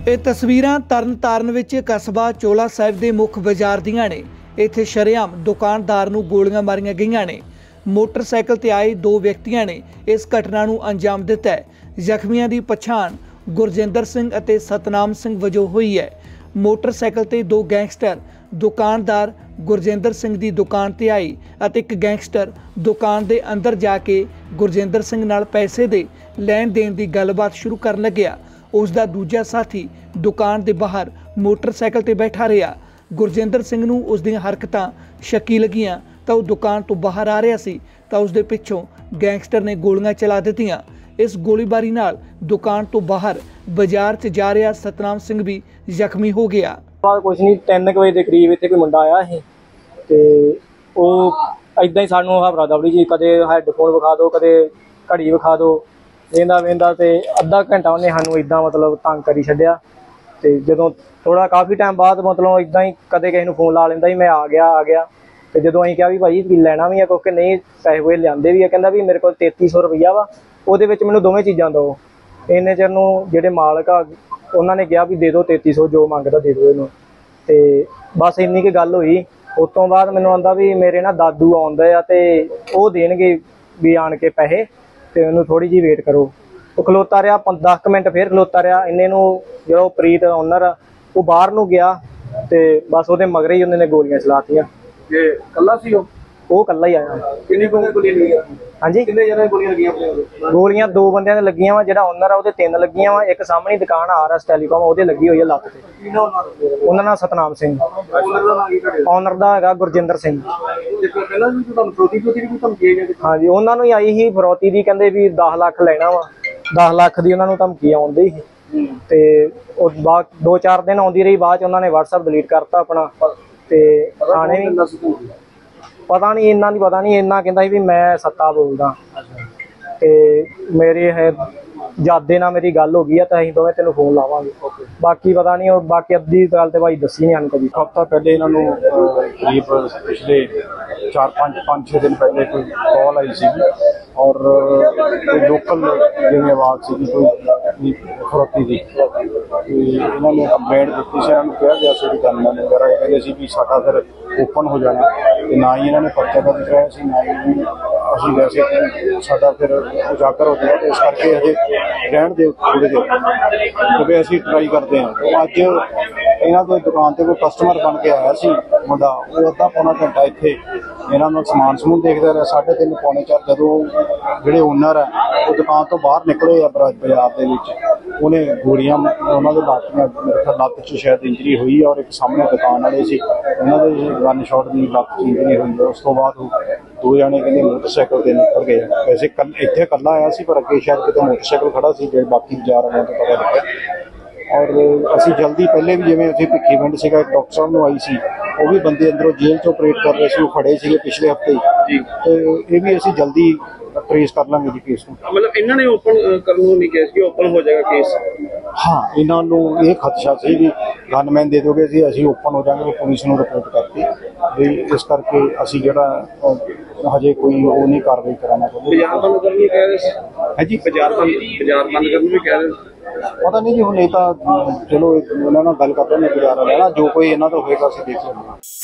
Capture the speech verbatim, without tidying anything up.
ਇਹ ਤਸਵੀਰਾਂ ਤਰਨ ਤਾਰਨ ਵਿੱਚ ਕਸਬਾ ਚੋਲਾ ਸਾਹਿਬ ਦੇ ਮੁੱਖ ਬਾਜ਼ਾਰ ਦੀਆਂ ਨੇ। ਇੱਥੇ ਸ਼ਰੇਆਮ ਦੁਕਾਨਦਾਰ ਨੂੰ ਗੋਲੀਆਂ ਮਾਰੀਆਂ ਗਈਆਂ ਨੇ। ਮੋਟਰਸਾਈਕਲ ਤੇ ਆਏ ਦੋ ਵਿਅਕਤੀਆਂ ਨੇ ਇਸ ਘਟਨਾ ਨੂੰ ਅੰਜਾਮ ਦਿੱਤਾ ਹੈ। ਜ਼ਖਮੀਆਂ ਦੀ ਪਛਾਣ ਗੁਰਜਿੰਦਰ ਸਿੰਘ ਅਤੇ ਸਤਨਾਮ ਸਿੰਘ ਵਜੋਂ ਹੋਈ ਹੈ। ਮੋਟਰਸਾਈਕਲ ਤੇ ਦੋ ਗੈਂਗਸਟਰ ਦੁਕਾਨਦਾਰ ਗੁਰਜਿੰਦਰ ਸਿੰਘ ਦੀ ਦੁਕਾਨ ਤੇ ਆਏ ਅਤੇ ਇੱਕ ਗੈਂਗਸਟਰ ਦੁਕਾਨ ਦੇ ਅੰਦਰ ਜਾ ਕੇ ਗੁਰਜਿੰਦਰ ਸਿੰਘ ਨਾਲ ਪੈਸੇ ਦੇ ਲੈਣ ਦੇਣ ਦੀ ਗੱਲਬਾਤ ਸ਼ੁਰੂ ਕਰਨ ਲੱਗਿਆ। ਉਸ ਦਾ ਦੂਜਾ ਸਾਥੀ ਦੁਕਾਨ ਦੇ ਬਾਹਰ ਮੋਟਰਸਾਈਕਲ ਤੇ ਬੈਠਾ ਰਿਹਾ। ਗੁਰਜਿੰਦਰ ਸਿੰਘ ਨੂੰ ਉਸ ਦੀਆਂ ਹਰਕਤਾਂ ਸ਼ੱਕੀ ਲੱਗੀਆਂ ਤਾਂ ਉਹ ਦੁਕਾਨ ਤੋਂ ਬਾਹਰ ਆ ਰਿਹਾ ਸੀ ਤਾਂ ਉਸ ਦੇ ਪਿੱਛੋਂ ਗੈਂਗਸਟਰ ਨੇ ਗੋਲੀਆਂ ਚਲਾ ਦਿੱਤੀਆਂ। ਇਸ ਗੋਲੀਬਾਰੀ ਨਾਲ ਦੁਕਾਨ ਤੋਂ ਬਾਹਰ ਬਾਜ਼ਾਰ 'ਚ ਜਾ ਰਿਹਾ ਸਤਨਾਮ ਸਿੰਘ ਵੀ ਜ਼ਖਮੀ ਹੋ ਗਿਆ। ਕੁਛ ਨਹੀਂ, ਤਿੰਨ ਕੁ ਵਜੇ ਦੇ ਕਰੀਬ ਇੱਥੇ ਕੋਈ ਮੁੰਡਾ ਆਇਆ ਸੀ ਤੇ ਉਹ ਇਦਾਂ ਹੀ ਸਾਨੂੰ ਹਵਰਾ ਦਵੜੀ ਜੀ, ਕਦੇ ਹੈਡਫੋਨ ਵਿਖਾ ਦਿਓ, ਕਦੇ ਘੜੀ ਵਿਖਾ ਦਿਓ, ਵੇਂਦਾ ਵੇਂਦਾ ਤੇ ਅੱਧਾ ਘੰਟਾ ਉਹਨੇ ਸਾਨੂੰ ਇਦਾਂ ਮਤਲਬ ਤੰਗ ਕਰੀ ਛੱਡਿਆ। ਤੇ ਜਦੋਂ ਥੋੜਾ ਕਾਫੀ ਟਾਈਮ ਬਾਅਦ ਮਤਲਬ ਇਦਾਂ ਹੀ ਕਦੇ ਕਿਸੇ ਨੂੰ ਫੋਨ ਲਾ ਲੈਂਦਾ ਸੀ, ਮੈਂ ਆ ਗਿਆ ਆ ਗਿਆ ਤੇ ਜਦੋਂ ਅਸੀਂ ਕਿਹਾ ਵੀ ਭਾਈ ਕੀ ਲੈਣਾ ਵੀ ਆ, ਕਿਉਂਕਿ ਨਹੀਂ ਪੈਸੇ ਹੋਏ ਲਿਆਂਦੇ ਵੀ ਆ, ਕਹਿੰਦਾ ਵੀ ਮੇਰੇ ਕੋਲ ਤੇਤੀ ਸੌ ਰੁਪਈਆ ਵਾ, ਉਹਦੇ ਵਿੱਚ ਮੈਨੂੰ ਦੋਵੇਂ ਚੀਜ਼ਾਂ ਦਿਓ। ਇੰਨੇ ਚਿਰ ਨੂੰ ਜਿਹੜੇ ਮਾਲਕ ਆ ਉਹਨਾਂ ਨੇ ਕਿਹਾ ਵੀ ਦੇ ਦਿਓ ਤੇਤੀ ਸੌ, ਜੋ ਮੰਗਦਾ ਦੇ ਦਿਓ ਇਹਨੂੰ। ਤੇ ਬਸ ਇੰਨੀ ਕੁ ਗੱਲ ਹੋਈ। ਉਸ ਤੋਂ ਬਾਅਦ ਮੈਨੂੰ ਆਂਦਾ ਵੀ ਮੇਰੇ ਨਾ ਦਾਦੂ ਆਉਂਦੇ ਆ ਤੇ ਉਹ ਦੇਣਗੇ ਵੀ ਆਣ ਕੇ ਪੈਸੇ, ਤੇ ਉਹਨੂੰ ਥੋੜੀ ਜਿਹੀ ਵੇਟ ਕਰੋ। ਉਹ ਖਲੋਤਾ ਰਿਹਾ ਦਸ ਕੁ ਮਿੰਟ, ਫੇਰ ਖਲੋਤਾ ਰਿਹਾ। ਇੰਨੇ ਨੂੰ ਜਿਹੜਾ ਪ੍ਰੀਤ ਓਨਰ ਉਹ ਬਾਹਰ ਨੂੰ ਗਿਆ ਤੇ ਬਸ ਉਹਦੇ ਮਗਰੇ ਹੀ ਉਹਨਾਂ ਨੇ ਗੋਲੀਆਂ ਚਲਾਤੀਆਂ। ਜੇ ਕੱਲਾ ਸੀ ਉਹ ਉਹ ਕੱਲਾ ਹੀ ਆਇਆ। ਕਿੰਨੀ ਗੋਲੀਆਂ ਲੱਗੀਆਂ? ਹਾਂਜੀ, ਕਿੰਨੇ ਜਣੇ ਗੋਲੀਆਂ ਲੱਗੀਆਂ ਆਪਣੇ? ਗੋਲੀਆਂ ਦੋ ਬੰਦਿਆਂ ਦੇ ਲੱਗੀਆਂ ਵਾ। ਜਿਹੜਾ ਓਨਰ ਆ ਉਹਦੇ ਤਿੰਨ ਲੱਗੀਆਂ ਵਾ। ਇੱਕ ਸਾਹਮਣੇ ਦੁਕਾਨ ਆਰ ਐਸ ਟੈਲੀਕਾਮ ਉਹਦੇ ਲੱਗੀ ਹੋਈ ਹੈ ਲੱਤ ਤੇ। ਉਹਨਾਂ ਨਾਲ ਸਤਨਾਮ ਸਿੰਘ। ਓਨਰ ਦਾ ਹੈਗਾ ਗੁਰਜਿੰਦਰ ਸਿੰਘ। ਹਾਂਜੀ, ਉਹਨਾਂ ਨੂੰ ਹੀ ਆਈ ਸੀ ਫਰੌਤੀ ਦੀ, ਕਹਿੰਦੇ ਵੀ ਦਸ ਲੱਖ ਲੈਣਾ ਵਾ। ਦਸ ਲੱਖ ਦੀ ਉਹਨਾਂ ਨੂੰ ਧਮਕੀ ਆਉਂਦੀ ਸੀ ਤੇ ਉਹ ਬਾਅਦ ਦੋ ਚਾਰ ਦਿਨ ਆਉਂਦੀ ਰਹੀ। ਬਾਅਦ ਚ ਉਹਨਾਂ ਨੇ ਵਟਸਐਪ ਡਿਲੀਟ ਕਰਤਾ ਆਪਣਾ ਤੇ ਆਣੇ ਵੀ ਪਤਾ ਨਹੀਂ, ਇੰਨਾ ਨਹੀਂ ਪਤਾ ਨਹੀਂ। ਇੰਨਾ ਕਹਿੰਦਾ ਸੀ ਵੀ ਮੈਂ ਸੱਤਾ ਬੋਲਦਾ ਤੇ ਮੇਰੇ ਹੈ ਜਾਦੇ ਨਾਲ ਮੇਰੀ ਗੱਲ ਹੋ ਗਈ ਆ ਤਾਂ ਅਸੀਂ ਦੋਵੇਂ ਤੈਨੂੰ ਫੋਨ ਲਾਵਾਂਗੇ। ਬਾਕੀ ਪਤਾ ਨਹੀਂ, ਉਹ ਬਾਕੀ ਅੱਧੀ ਗੱਲ ਤੇ ਭਾਈ ਦੱਸੀ ਨਹੀਂ ਸਾਨੂੰ ਕਦੀ। ਹਫ਼ਤਾ ਪਹਿਲੇ ਇਹਨਾਂ ਨੂੰ ਕਰੀਬ ਪਿਛਲੇ ਚਾਰ ਪੰਜ ਪੰਜ ਛੇ ਦਿਨ ਪਹਿਲੇ ਕੋਈ ਕਾਲ ਆਈ ਸੀਗੀ ਔਰ ਕੋਈ ਲੋਕਲ ਜਿਵੇਂ ਆਵਾਜ਼ ਸੀਗੀ ਕੋਈ ਫਰੋਤੀ ਦੀ, ਇਹਨਾਂ ਨੇ ਕੰਪਲੇਂਟ ਦਿੱਤੀ ਸੀ। ਇਹਨਾਂ ਨੂੰ ਕਿਹਾ ਗਿਆ ਸੀ ਵੀ ਗਨਮੈਨ ਵਗੈਰਾ ਕਹਿੰਦੇ ਸੀ ਵੀ ਸਾਡਾ ਫਿਰ ਓਪਨ ਹੋ ਜਾਣਾ, ਤੇ ਨਾ ਹੀ ਇਹਨਾਂ ਨੇ ਪਰਚਾ ਦਰਜ ਕਰਾਇਆ ਸੀ, ਨਾ ਹੀ ਅਸੀਂ ਵੈਸੇ ਸਾਡਾ ਫਿਰ ਉਜਾਗਰ ਹੋ ਗਿਆ। ਇਸ ਕਰਕੇ ਹਜੇ ਰਹਿਣ ਦੇ ਥੋੜ੍ਹੇ ਜਿਹੇ ਕਿਉਂਕਿ ਅਸੀਂ ਟਰਾਈ ਕਰਦੇ ਹਾਂ। ਅੱਜ ਇਹਨਾਂ ਦੇ ਦੁਕਾਨ ਤੇ ਕੋਈ ਕਸਟਮਰ ਬਣ ਕੇ ਆਇਆ ਸੀ ਮੁੰਡਾ, ਉਹ ਅੱਧਾ ਪੌਣਾ ਘੰਟਾ ਇੱਥੇ ਇਹਨਾਂ ਨਾਲ ਸਮਾਨ ਸਮੂਨ ਦੇਖਦਾ ਰਿਹਾ। ਸਾਢੇ ਤਿੰਨ ਪੌਣੇ ਚਾਰ ਜਦੋਂ ਜਿਹੜੇ ਓਨਰ ਆ ਉਹ ਦੁਕਾਨ ਤੋਂ ਬਾਹਰ ਨਿਕਲੇ ਆ ਬਾਜ਼ਾਰ ਦੇ ਵਿੱਚ, ਉਹਨੇ ਗੋਲੀਆਂ ਉਹਨਾਂ ਦੇ ਲਾਤੀਆਂ। ਮੇਰੇ ਖਿਆਲ ਲੱਤ 'ਚ ਸ਼ਾਇਦ ਇੰਜਰੀ ਹੋਈ ਔਰ ਇੱਕ ਸਾਹਮਣੇ ਦੁਕਾਨ ਵਾਲੇ ਸੀ ਉਹਨਾਂ ਦੇ ਗਨ ਸ਼ਾਟ ਦੀ ਲੱਤ 'ਚ ਇੰਜਰੀ ਹੋਈ। ਉਸ ਤੋਂ ਬਾਅਦ ਦੋ ਜਾਣੇ ਕਹਿੰਦੇ ਮੋਟਰਸਾਈਕਲ ਤੇ ਨਿਕਲ ਗਏ। ਵੈਸੇ ਕੱਲ ਇੱਥੇ ਇਕੱਲਾ ਆਇਆ ਸੀ ਪਰ ਅੱਗੇ ਸ਼ਾਇਦ ਕਿਤੇ ਮੋਟਰਸਾਈਕਲ ਖੜਾ ਸੀ, ਜਿਹੜੇ ਬਾਕੀ ਬਾਜ਼ਾਰ ਵਾਲਿਆਂ ਤੋਂ ਪਤਾ ਲੱਗਿਆ। ਔਰ ਅਸੀਂ ਜਲਦੀ ਪਹਿਲੇ ਵੀ ਜਿਵੇਂ ਉੱਥੇ ਭਿੱਖੀ ਪਿੰਡ ਸੀਗਾ, ਇੱਕ ਡਾਕਟਰ ਸਾਹਿਬ ਨੂੰ ਆਈ ਸੀ, ਉਹ ਵੀ ਬੰਦੇ ਅੰਦਰੋਂ ਜੇਲ੍ਹ 'ਚ ਆਪਰੇਟ ਕਰ ਰਹੇ ਸੀ, ਉਹ ਖੜੇ ਸੀਗੇ ਪਿਛਲੇ ਹਫ਼ਤੇ ਹੀ। ਤੇ ਇਹ ਵੀ ਅਸੀਂ ਜਲਦੀ ਟਰੇਸ ਕਰ ਲਾਂਗੇ ਜੀ ਕੇਸ ਨੂੰ। ਮਤਲਬ ਇਹਨਾਂ ਨੇ ਓਪਨ ਕਰਨ ਨੂੰ ਨਹੀਂ ਕਿਹਾ ਸੀ, ਓਪਨ ਹੋ ਜਾਏਗਾ ਕੇਸ? ਹਾਂ, ਇਹਨਾਂ ਨੂੰ ਇਹ ਖਦਸ਼ਾ ਸੀ ਵੀ ਗਨਮੈਨ ਦੇ ਦੋਗੇ ਸੀ, ਅਸੀਂ ਓਪਨ ਹੋ ਜਾਵਾਂਗੇ। ਪੁਲਿਸ ਨੂੰ ਰਿਪੋਰਟ ਕਰਤੀ ਵੀ ਇਸ ਕਰਕੇ ਅਸੀਂ ਜਿਹੜਾ ਹਜੇ ਕੋਈ ਉਹ ਨਹੀਂ ਕਾਰਵਾਈ ਕਰਾਉਣਾ ਚਾਹੁੰਦੇ। ਬਾਜ਼ਾਰ ਬੰਦ ਕਰਨ ਨੂੰ ਕਹਿ ਰਹੇ ਸੀ? ਹੈ ਜੀ, ਬਾਜ਼ਾਰ ਬੰਦ ਬਾਜ਼ਾਰ ਬੰਦ ਕਰਨ ਨੂੰ ਵੀ ਕਹਿ ਰਹੇ? ਪਤਾ ਨਹੀਂ ਜੀ, ਹੁਣ ਇਹ ਤਾਂ ਚਲੋ ਇਹਨਾਂ ਨਾਲ ਗੱਲ ਕਰਦੇ ਨੇ ਬਾਜ਼ਾਰ ਵਾਲਿਆਂ ਨਾਲ, ਜੋ ਕੋਈ ਇਹਨਾਂ ਦਾ ਹੋਏਗਾ ਅਸੀਂ ਦੇਖ ਲੈਂਦੇ ਹਾਂ।